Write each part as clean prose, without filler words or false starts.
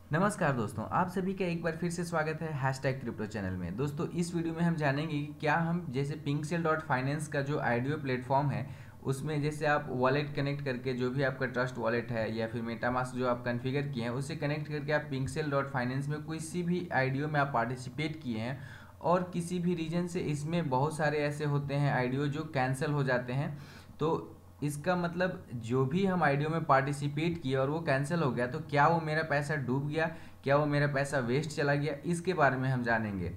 नमस्कार दोस्तों, आप सभी का एक बार फिर से स्वागत है हैशटैग क्रिप्टो चैनल में। दोस्तों, इस वीडियो में हम जानेंगे कि क्या हम जैसे pinkcell.finance का जो आईडीओ प्लेटफॉर्म है, उसमें जैसे आप वॉलेट कनेक्ट करके जो भी आपका ट्रस्ट वॉलेट है या फिर मेटामास्क जो आप कॉन्फ़िगर किए हैं उससे कनेक्ट करके आप pinkcell.finance में किसी भी आईडीओ में आप पार्टिसिपेट किए हैं और किसी भी रीजन से इसमें बहुत सारे ऐसे होते हैं आईडीओ जो कैंसिल हो जाते हैं। तो इसका मतलब जो भी हम आईडीओ में पार्टिसिपेट किए और वो कैंसिल हो गया, तो क्या वो मेरा पैसा डूब गया, क्या वो मेरा पैसा वेस्ट चला गया, इसके बारे में हम जानेंगे।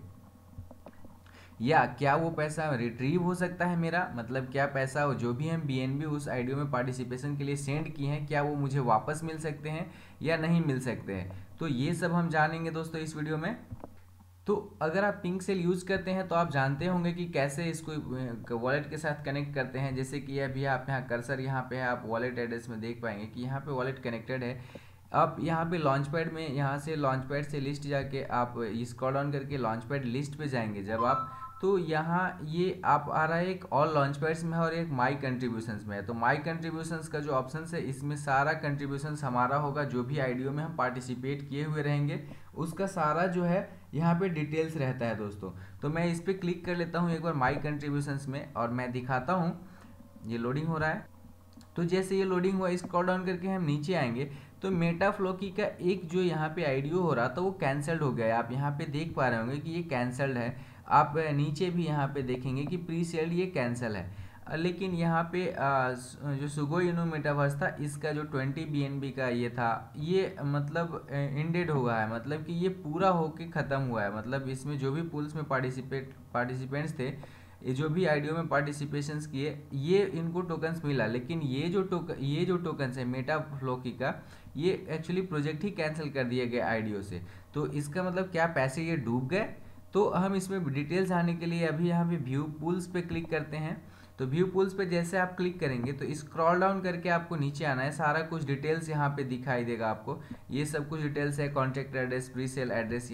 या क्या वो पैसा रिट्रीव हो सकता है मेरा, मतलब क्या पैसा जो भी हम बीएनबी उस आईडीओ में पार्टिसिपेशन के लिए सेंड किए हैं क्या वो मुझे वापस मिल सकते हैं या नहीं मिल सकते हैं। तो ये सब हम जानेंगे दोस्तों इस वीडियो में। तो अगर आप पिंक सेल यूज़ करते हैं तो आप जानते होंगे कि कैसे इसको वॉलेट के साथ कनेक्ट करते हैं। जैसे कि अभी आप यहाँ कर्सर यहाँ पे है, आप वॉलेट एड्रेस में देख पाएंगे कि यहाँ पे वॉलेट कनेक्टेड है। आप यहाँ पे लॉन्च पैड में, यहाँ से लॉन्च पैड से लिस्ट जाके आप स्क्रॉल डाउन करके लॉन्च पैड लिस्ट पे जाएंगे जब आप, तो यहाँ ये आप आ रहा है एक ऑल लॉन्च पैड्स में है और एक माई कंट्रीब्यूशंस में है। तो माई कंट्रीब्यूशंस का जो ऑप्शन है इसमें सारा कंट्रीब्यूशंस हमारा होगा, जो भी आईडीओ में हम पार्टिसिपेट किए हुए रहेंगे उसका सारा जो है यहाँ पे डिटेल्स रहता है दोस्तों। तो मैं इस पर क्लिक कर लेता हूँ एक बार माई कंट्रीब्यूशंस में और मैं दिखाता हूँ। ये लोडिंग हो रहा है। तो जैसे ये लोडिंग हुआ, स्क्रॉल डाउन करके हम नीचे आएंगे तो मेटाफ्लोकी का एक जो यहाँ पे आईडीओ हो रहा था वो कैंसल्ड हो गया है। आप यहाँ पे देख पा रहे होंगे कि ये कैंसल्ड है। आप नीचे भी यहाँ पे देखेंगे कि प्री सेल्ड ये कैंसिल है। लेकिन यहाँ पे जो सुगोई इनो मेटावर्स था इसका जो 20 बीएनबी का ये था, ये मतलब इंडेड हुआ है, मतलब कि ये पूरा होके ख़त्म हुआ है। मतलब इसमें जो भी पूल्स में पार्टिसिपेंट्स थे, ये जो भी आईडीओ में पार्टिसिपेशंस किए, ये इनको टोकन्स मिला। लेकिन ये जो टोकन्स है मेटाफ्लोकी का, ये एक्चुअली प्रोजेक्ट ही कैंसिल कर दिए गए आईडीओ से। तो इसका मतलब क्या पैसे ये डूब गए? तो हम इसमें डिटेल्स आने के लिए अभी यहाँ पे व्यू पूल्स पे क्लिक करते हैं। तो व्यू पूल्स पे जैसे आप क्लिक करेंगे तो स्क्रॉल डाउन करके आपको नीचे आना है। सारा कुछ डिटेल्स यहाँ पे दिखाई देगा आपको। ये सब कुछ डिटेल्स है, contact address, pre sale address.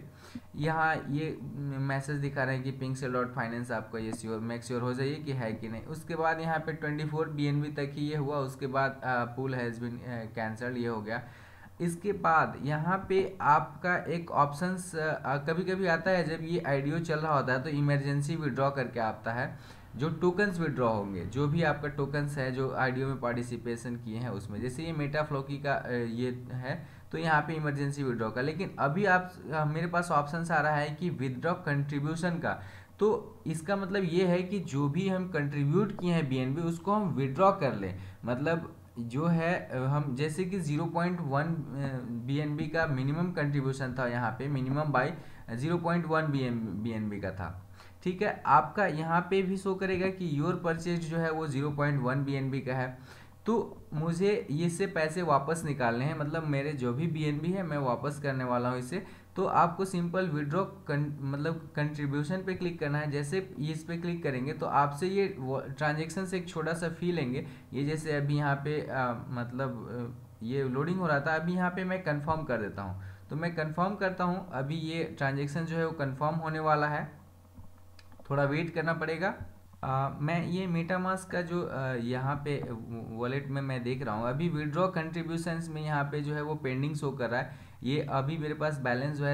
यहाँ ये मैसेज दिखा रहे हैं कि pinkcell.finance आपका ये मेक श्योर हो जाइए कि है कि नहीं। उसके बाद यहाँ पे 24 बीएनबी तक ही ये हुआ। उसके बाद पूल हैज़ बीन कैंसल्ड, ये हो गया। इसके बाद यहाँ पे आपका एक ऑप्शंस कभी कभी आता है, जब ये आईडीओ चल रहा होता है तो इमरजेंसी विड्रॉ करके आता है, जो टोकन्स विड्रॉ होंगे, जो भी आपका टोकन्स है जो आईडीओ में पार्टिसिपेशन किए हैं उसमें। जैसे ये मेटाफ्लोकी का ये है तो यहाँ पे इमरजेंसी विड्रॉ का। लेकिन अभी आप मेरे पास ऑप्शन आ रहा है कि विदड्रॉ कंट्रीब्यूशन का। तो इसका मतलब ये है कि जो भी हम कंट्रीब्यूट किए हैं बीएनबी उसको हम विड्रॉ कर लें। मतलब जो है हम जैसे कि 0.1 बीएनबी का मिनिमम कंट्रीब्यूशन था, यहाँ पे मिनिमम बाय 0.1 बीएनबी का था। ठीक है, आपका यहाँ पे भी शो करेगा कि योर परचेज जो है वो 0.1 बीएनबी का है। तो मुझे इससे पैसे वापस निकालने हैं, मतलब मेरे जो भी बीएनबी है मैं वापस करने वाला हूँ इसे। तो आपको सिंपल विड्रॉ मतलब कंट्रीब्यूशन पे क्लिक करना है। जैसे इस पे क्लिक करेंगे तो आपसे ये ट्रांजेक्शन से एक छोटा सा फी लेंगे। ये जैसे अभी यहाँ पे ये लोडिंग हो रहा था, अभी यहाँ पे मैं कंफर्म कर देता हूँ। तो मैं कंफर्म करता हूँ, अभी ये ट्रांजेक्शन जो है वो कंफर्म होने वाला है, थोड़ा वेट करना पड़ेगा। मैं ये मेटामास्क का जो यहाँ पे वॉलेट में मैं देख रहा हूँ, अभी विड्रॉ कंट्रीब्यूशंस में यहाँ पे जो है वो पेंडिंग शो कर रहा है। ये अभी मेरे पास बैलेंस जो है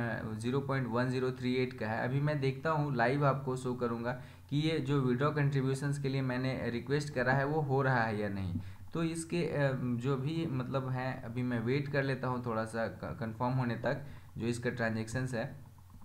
0.1038 का है। अभी मैं देखता हूँ, लाइव आपको शो करूँगा कि ये जो विड्रॉ कंट्रीब्यूशंस के लिए मैंने रिक्वेस्ट करा है वो हो रहा है या नहीं। तो इसके जो भी मतलब है, अभी मैं वेट कर लेता हूँ थोड़ा सा कंफर्म होने तक जो इसका ट्रांजेक्शन्स है।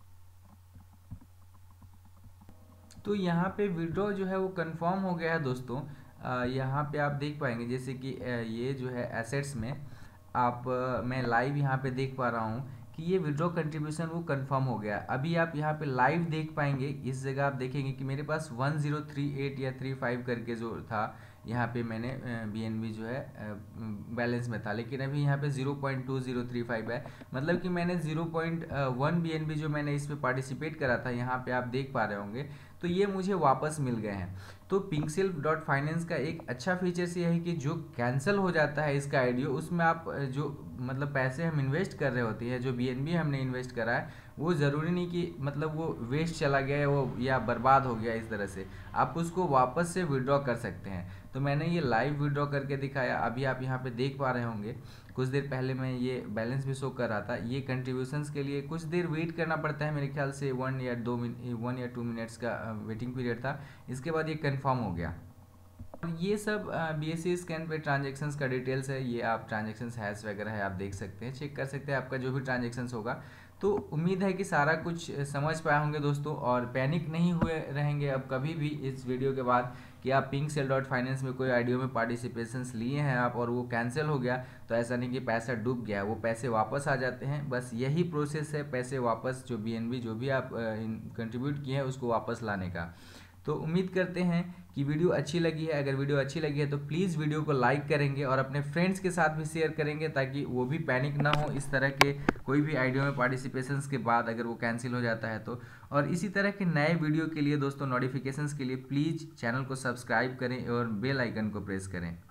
तो यहाँ पे विड्रॉ जो है वो कंफर्म हो गया है दोस्तों। यहाँ पे आप देख पाएंगे जैसे कि ये जो है एसेट्स में मैं लाइव यहाँ पे देख पा रहा हूँ कि ये विड्रॉ कंट्रीब्यूशन वो कंफर्म हो गया। अभी आप यहाँ पे लाइव देख पाएंगे, इस जगह आप देखेंगे कि मेरे पास 1038 या 35 करके जो था, यहाँ पे मैंने बीएनबी जो है बैलेंस में था। लेकिन अभी यहाँ पे 0.2035 है, मतलब कि मैंने 0.1 बीएनबी जो मैंने इस पे पार्टिसिपेट करा था, यहाँ पे आप देख पा रहे होंगे, तो ये मुझे वापस मिल गए हैं। तो pinkcell.finance का एक अच्छा फीचर्स ये है कि जो कैंसिल हो जाता है इसका आईडीओ, उसमें आप जो मतलब पैसे हम इन्वेस्ट कर रहे होते हैं, जो बीएनबी हमने इन्वेस्ट करा है, वो ज़रूरी नहीं कि मतलब वो वेस्ट चला गया है वो या बर्बाद हो गया। इस तरह से आप उसको वापस से विड्रॉ कर सकते हैं। तो मैंने ये लाइव विड्रॉ करके दिखाया। अभी आप यहाँ पे देख पा रहे होंगे कुछ देर पहले मैं ये बैलेंस भी शो कर रहा था। ये कंट्रीब्यूशंस के लिए कुछ देर वेट करना पड़ता है, मेरे ख्याल से 1 या 2 मिनट्स का वेटिंग पीरियड था। इसके बाद ये कंफर्म हो गया। और ये सब BSE स्कैन पे ट्रांजेक्शन्स का डिटेल्स है, ये आप ट्रांजेक्शन्स हैश वगैरह है, आप देख सकते हैं, चेक कर सकते हैं आपका जो भी ट्रांजेक्शन्स होगा। तो उम्मीद है कि सारा कुछ समझ पाए होंगे दोस्तों, और पैनिक नहीं हुए रहेंगे अब कभी भी इस वीडियो के बाद कि आप pinkcell.finance में कोई आईडीओ में पार्टिसिपेशंस लिए हैं आप और वो कैंसिल हो गया, तो ऐसा नहीं कि पैसा डूब गया, वो पैसे वापस आ जाते हैं। बस यही प्रोसेस है, पैसे वापस जो BNB जो भी आप कंट्रीब्यूट किए हैं उसको वापस लाने का। तो उम्मीद करते हैं कि वीडियो अच्छी लगी है। अगर वीडियो अच्छी लगी है तो प्लीज़ वीडियो को लाइक करेंगे और अपने फ्रेंड्स के साथ भी शेयर करेंगे, ताकि वो भी पैनिक ना हो इस तरह के कोई भी आईडीओ में पार्टिसिपेशंस के बाद अगर वो कैंसिल हो जाता है तो। और इसी तरह के नए वीडियो के लिए दोस्तों, नोटिफिकेशंस के लिए प्लीज़ चैनल को सब्सक्राइब करें और बेल आइकन को प्रेस करें।